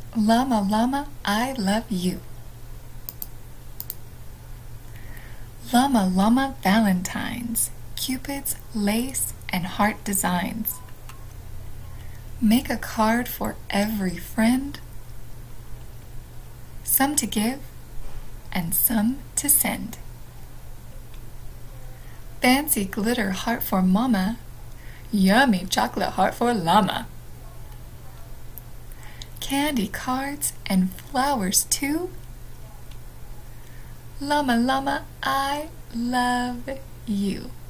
Llama Llama, I love you. Llama Llama Valentines, Cupid's lace and heart designs. Make a card for every friend, some to give and some to send. Fancy glitter heart for Mama, yummy chocolate heart for Llama. Candy cards and flowers too. Llama Llama, I love you.